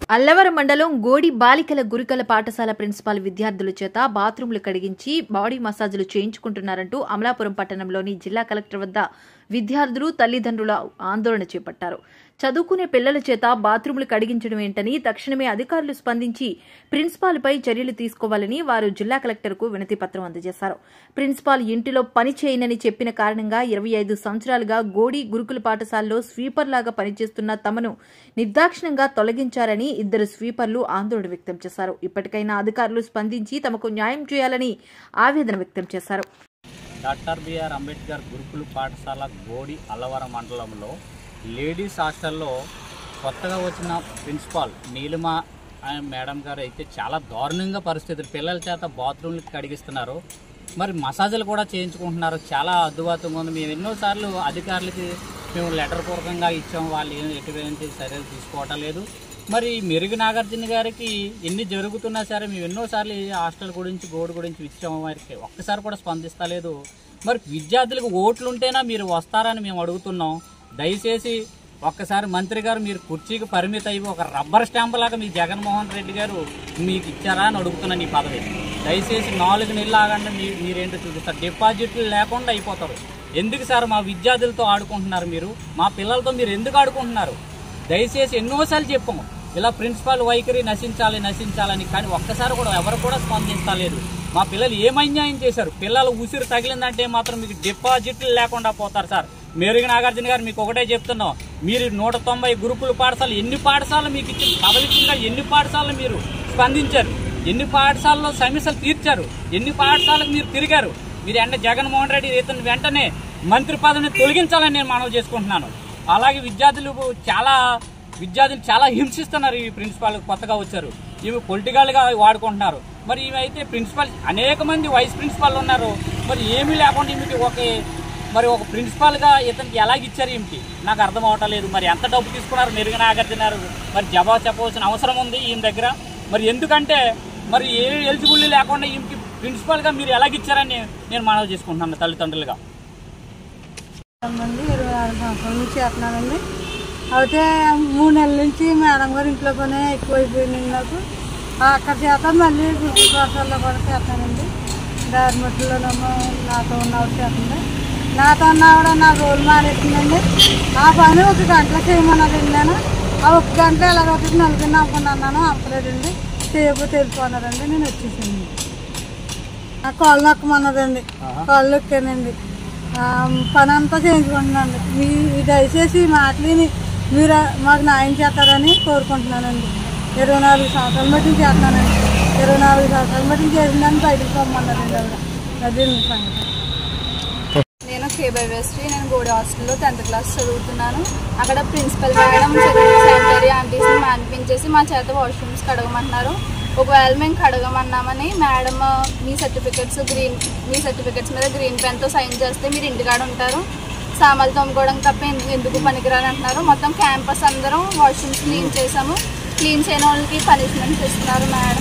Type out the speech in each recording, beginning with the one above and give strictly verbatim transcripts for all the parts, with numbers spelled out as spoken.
అల్లవరం మండలం గోడి బాలికల గురుకుల పాఠశాల ప్రిన్సిపాల్ విద్యార్థుల చేత బాత్రూంలు కడిగించి బాడీ మసాజులు చేయించుకుంటున్నారంటూ అమలాపురం పట్టణంలోని జిల్లా కలెక్టర్ వద్ద విద్యార్థులు తల్లిదండ్రుల ఆందోళన చేపట్టారు. చదువుకునే పిల్లల చేత బాత్రూంలు కడిగించడం ఏంటని తక్షణమే అధికారులు స్పందించి ప్రిన్సిపాల్పై చర్యలు తీసుకోవాలని వారు జిల్లా కలెక్టర్కు వినతి పత్రం అందజేశారు. ప్రిన్సిపాల్ ఇంటిలో పని చేయనని చెప్పిన కారణంగా ఇరవై ఐదు సంవత్సరాలుగా గోడి గురుకుల పాఠశాలలో స్వీపర్ లాగా పనిచేస్తున్న తమను నిర్దాక్షిణ్యంగా తొలగించారని ఇద్దరు స్వీపర్లు ఆందోళన వ్యక్తం చేశారు. ఇప్పటికైనా అధికారులు స్పందించి తమకు న్యాయం చేయాలని ఆవేదన వ్యక్తం చేశారు. డాక్టర్ బిఆర్ అంబేద్కర్ గురుకుల పాఠశాల గోడి అల్లవరం మండలంలో లేడీస్ హాస్టల్లో కొత్తగా వచ్చిన ప్రిన్సిపాల్ నీలిమ మేడం గారు అయితే చాలా దారుణంగా పరిస్థితులు పిల్లల చేత బాత్రూమ్లకి కడిగిస్తున్నారు. మరి మసాజులు కూడా చేయించుకుంటున్నారు. చాలా అద్భుతంగా ఉంది. మేము ఎన్నోసార్లు అధికారులకి మేము లెటర్ పూర్వకంగా ఇచ్చాము. వాళ్ళు ఏం ఎటువంటి చర్యలు తీసుకోవటం లేదు. మరి మెరుగు నాగార్జున గారికి ఎన్ని జరుగుతున్నా సరే మేము ఎన్నోసార్లు హాస్టల్ గురించి గోడు గురించి ఇచ్చాము. వారికి ఒక్కసారి కూడా స్పందిస్తలేదు. మరి విద్యార్థులకు ఓట్లు ఉంటేనా మీరు వస్తారని మేము అడుగుతున్నాం. దయచేసి ఒక్కసారి మంత్రి గారు మీరు కుర్చీకి పరిమిత అయ్యి ఒక రబ్బర్ స్టాంప్ లాగా మీ జగన్మోహన్ రెడ్డి గారు మీకు ఇచ్చారా అని అడుగుతున్నాను. ఈ పదవి దయచేసి నాలుగు నెలలు ఆగండి. మీ మీరేంటో చూపిస్తారు. డిపాజిట్లు లేకుండా అయిపోతారు. ఎందుకు సార్ మా విద్యార్థులతో ఆడుకుంటున్నారు? మీరు మా పిల్లలతో మీరు ఎందుకు ఆడుకుంటున్నారు? దయచేసి ఎన్నోసార్లు చెప్పాము ఇలా ప్రిన్సిపాల్ వైఖరి నశించాలి నశించాలని, కానీ ఒక్కసారి కూడా ఎవరు కూడా స్పందించలేదు. మా పిల్లలు ఏం అన్యాయం చేశారు? పిల్లలు ఉసిరు తగిలిందంటే మాత్రం మీకు డిపాజిట్లు లేకుండా పోతారు సార్. మెరుగు నాగార్జున గారు మీకు ఒకటే చెప్తున్నాం. మీరు నూట తొంభై గురుకుల పాఠశాలలు ఎన్ని పాఠశాలలు మీకు ఇచ్చిన పదవిగా ఎన్ని పాఠశాలలు మీరు స్పందించారు? ఎన్ని పాఠశాలలో సమస్యలు తీర్చారు? ఎన్ని పాఠశాలకు మీరు తిరిగారు? మీరు అంటే జగన్మోహన్ రెడ్డి ఇతను వెంటనే మంత్రి పదవిని తొలగించాలని నేను మనవి చేసుకుంటున్నాను. అలాగే విద్యార్థులు చాలా విద్యార్థులు చాలా హింసిస్తున్నారు. ఈ ప్రిన్సిపాల్ కొత్తగా వచ్చారు. ఇవి పొలిటికల్గా వాడుకుంటున్నారు. మరి ఇవైతే ప్రిన్సిపాల్ అనేక మంది వైస్ ప్రిన్సిపాల్ ఉన్నారు. మరి ఏమీ లేకుండా ఈమెకి ఒక మరి ఒక ప్రిన్సిపాల్గా ఇతనికి ఎలాగిచ్చారు ఏమిటి నాకు అర్థం అవటం లేదు. మరి ఎంత డబ్బు తీసుకున్నారు మెరుగు నాగార్జున గారు? మరి జవాబు చెప్పవలసిన అవసరం ఉంది ఈయన దగ్గర. మరి ఎందుకంటే మరి ఏ ఎలిజిబుల్ లేకుండా ఈమెకి ప్రిన్సిపాల్గా మీరు ఎలాగిచ్చారని నేను మనవి చేసుకుంటున్నాను తల్లిదండ్రులుగా. ఇరవై ఆరు సంవత్సరాల నుంచి చేస్తున్నానండి. అయితే మూడు నెలల నుంచి మేడం గారు ఇంట్లో పనే ఎక్కువైపోయింది నాకు. అక్కడ చేత మళ్ళీ గురుకుల పాఠశాలలో కూడా చేస్తానండి. దారిమట్టులోనేమో నాతో ఉన్నవాడు చేస్తుంది. నాతో ఉన్నవాడు నా రోల్ మారేస్తుందండి. ఆ పని ఒక గంటలో చేయమన్నదండి. నేను ఆ ఒక గంట ఎలాగొచ్చి నలుగురిని అమ్మకున్నాను. అమ్మలేదండి. చేయకపోతే వెళ్ళిపోన్నారండి. నేను వచ్చేసాను. ఆ కాళ్ళు నొక్కమన్నదండి. కాళ్ళు నొక్కానండి. పని అంతా చేయించుకుంటున్నాను. మీ దయచేసి మాటలని మీరు మాకు న్యాయం చేస్తారని కోరుకుంటున్నానండి. ఇరవై నాలుగు సంవత్సరాల మట్టి చేస్తున్నానండి. ఇరవై నాలుగు సంవత్సరాల మట్టి చేసిందని బయటకు పోమన్నారండి. ఆవిడ అదే సంగతి. నేను కేబైవేశ్రీ. నేను గోడి హాస్టల్లో టెన్త్ క్లాస్ చదువుతున్నాను. అక్కడ ప్రిన్సిపల్ మేడం శానిటరీ ఆంటీస్ని మానిపించేసి మా చేత వాష్రూమ్స్ కడగమంటున్నారు. ఒకవేళ మేము కడగమన్నామని మేడం మీ సర్టిఫికెట్స్ గ్రీన్ మీ సర్టిఫికెట్స్ మీద గ్రీన్ పెన్తో సైన్ చేస్తే మీరు ఇంటికాడ ఉంటారు, సామాన్లు తోముకోవడం తప్ప ఎందుకు పనికిరాని అంటున్నారు. మొత్తం క్యాంపస్ అందరం వాష్రూమ్స్ క్లీన్ చేసాము. క్లీన్ చేయని వాళ్ళకి పనిష్మెంట్స్ ఇస్తున్నారు మేడం.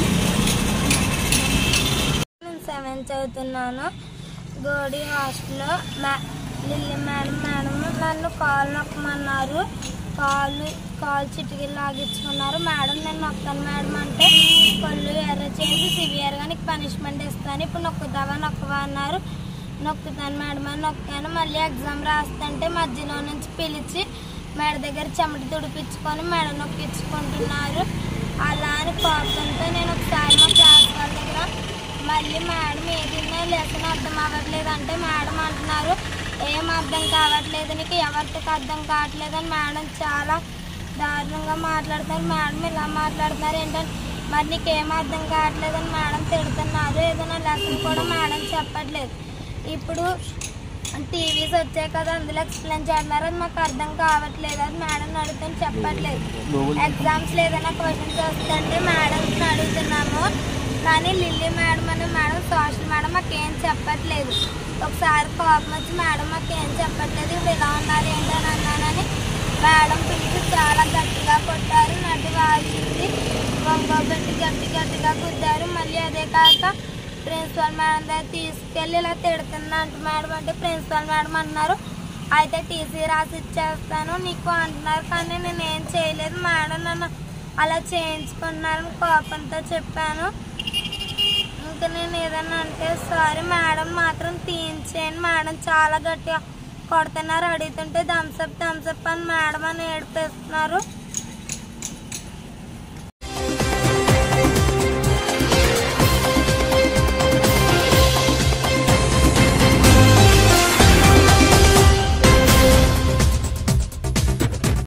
నేను సెవెంత్ చదువుతున్నాను. గోడి హాస్టల్లో మ్యా లిల్లీ మేడం మేడం నన్ను కాలు నొక్కమన్నారు. కాళ్ళు కాలు చిటికీలు లాగించుకున్నారు. మేడం నేను నొక్కాను మేడం అంటే కళ్ళు ఎర్ర చేసి సివియర్గా నీకు పనిష్మెంట్ ఇస్తాను, ఇప్పుడు నొక్కుతావా నొక్కవా అన్నారు. నొక్కుతాను మేడం అని నొక్కాను. మళ్ళీ ఎగ్జామ్ రాస్తుంటే మధ్యలో నుంచి పిలిచి మేడ దగ్గర చెమట తుడిపించుకొని మేడ నొక్కించుకుంటున్నారు. అలా అని కోపంతో నేను ఒకసారి మా క్లాస్ వాళ్ళ దగ్గర మళ్ళీ మేడం ఏదైనా లెసన్ అర్థం అవ్వట్లేదు అంటే మేడం అంటున్నారు ఏం అర్థం కావట్లేదు నీకు, ఎవరికి అర్థం కావట్లేదు అని మేడం చాలా దారుణంగా మాట్లాడుతున్నారు. మేడం ఇలా మాట్లాడుతున్నారు ఏంటంటే మరి నీకు ఏం అర్థం కావట్లేదు అని మేడం తిడుతున్నారు. ఏదైనా లెసన్ కూడా మేడం చెప్పట్లేదు. ఇప్పుడు టీవీస్ వచ్చాయి కదా అందులో ఎక్స్ప్లెయిన్ చేస్తున్నారు. అది మాకు అర్థం కావట్లేదు. అది మేడం అడుగుతాను చెప్పట్లేదు. ఎగ్జామ్స్లో ఏదైనా క్వశ్చన్స్ వస్తుంటే మేడంని అడుగుతున్నాము. కానీ లిల్లీ మేడం అనే మేడం సోషల్ మేడం మాకేం చెప్పట్లేదు. ఒకసారి కోపం వచ్చి మేడం మాకేం చెప్పట్లేదు ఇప్పుడు ఇలా ఉన్నారు ఏంటని అన్నానని మేడం పిలిచి చాలా గట్టిగా కొట్టారు. నటి వాచింది వంగోబెట్టి గట్టి గట్టిగా కుద్దారు. మళ్ళీ అదే కాక ప్రిన్సిపల్ మేడం దగ్గర తీసుకెళ్ళి ఇలా తిడుతున్నా అంట మేడం అంటే ప్రిన్సిపల్ మేడం అన్నారు అయితే టీసీ రాసి ఇచ్చేస్తాను నీకు అంటున్నారు. కానీ నేను ఏం చేయలేదు. మేడం నన్ను అలా చేయించుకున్నారని కోపంతో చెప్పాను. ఇంకా నేను ఏదన్నా అంటే సారీ మేడం మాత్రం తీయించేయండి, మేడం చాలా గట్టిగా కొడుతున్నారు, అడుగుతుంటే థమ్స్అప్ థమ్స్అప్ అని మేడం అని ఏడిపిస్తున్నారు.